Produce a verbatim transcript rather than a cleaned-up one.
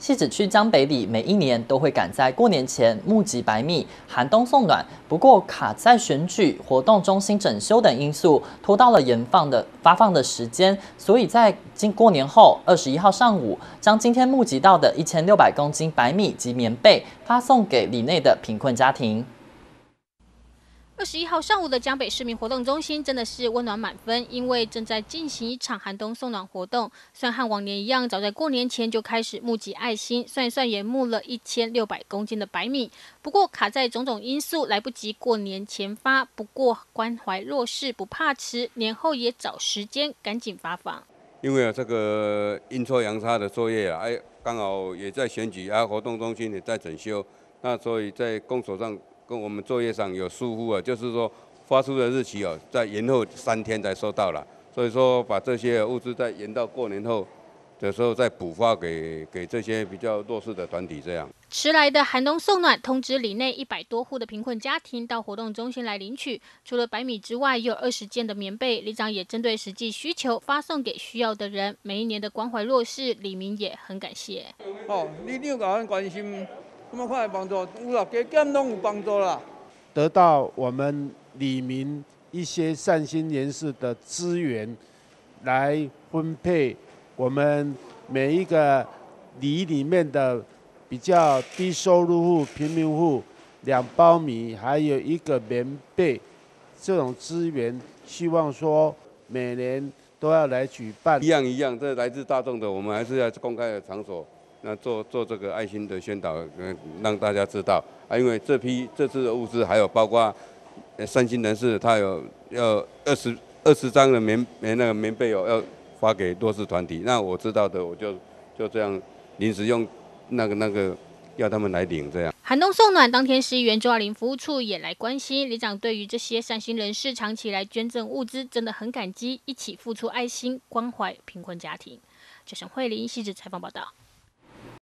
汐止区江北里每一年都会赶在过年前募集白米，寒冬送暖。不过卡在选举、活动中心整修等因素，拖到了延放的发放的时间。所以在今过年后二十一号上午，将今天募集到的一千六百公斤白米及棉被发送给里内的贫困家庭。 二十一号上午的江北市民活动中心真的是温暖满分，因为正在进行一场寒冬送暖活动。虽然和往年一样，早在过年前就开始募集爱心，算一算也募了一千六百公斤的白米。不过卡在种种因素，来不及过年前发。不过关怀弱势不怕迟，年后也找时间赶紧发放。 因为这个阴错阳差的作业啊，哎，刚好也在选举啊，活动中心也在整修，那所以在工作上。 跟我们作业上有疏忽啊，就是说发出的日期哦，在延后三天才收到了，所以说把这些物资再延到过年后的时候再补发给给这些比较弱势的团体，这样。 迟来的寒冬送暖通知里内一百多户的贫困家庭到活动中心来领取，除了白米之外，也有二十件的棉被。里长也针对实际需求发送给需要的人。每一年的关怀弱势，里民也很感谢。 哦，你你有甲阮关心。 什么款的帮助？有啦，加减拢有帮助啦。 得到我们里民一些善心人士的资源，来分配我们每一个里里面的比较低收入户、贫民户两包米，还有一个棉被，这种资源，希望说每年都要来举办。 一样一样，这来自大众的，我们还是要公开的场所。 那做做这个爱心的宣导，嗯，让大家知道啊，因为这批这次的物资还有包括，呃，善心人士他有要二十二十张的棉棉那个棉被哦，要发给弱势团体。那我知道的，我就就这样临时用那个那个要他们来领这样。 寒冬送暖当天，市议员周亚玲服务处也来关心，里长对于这些善心人士长期来捐赠物资，真的很感激，一起付出爱心，关怀贫困家庭。这是慧玲汐止采访报道。